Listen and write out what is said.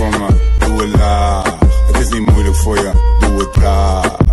voor me, doe het laag. Het is niet moeilijk voor je, doe het traag.